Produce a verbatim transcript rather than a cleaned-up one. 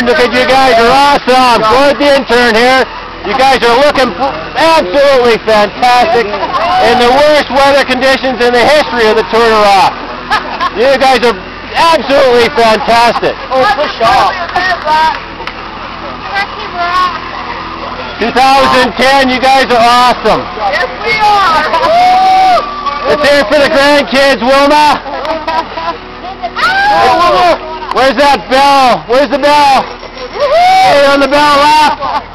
intern. Look at you guys are awesome. Good intern here. You guys are looking absolutely fantastic in the worst weather conditions in the history of the Tour de Rock. You guys are absolutely fantastic. Oh, push off. twenty ten, you guys are awesome. Yes, we are. Woo! Let's hear it for the grandkids, Wilma. Where's that bell? Where's the bell? Hey, on the bell left.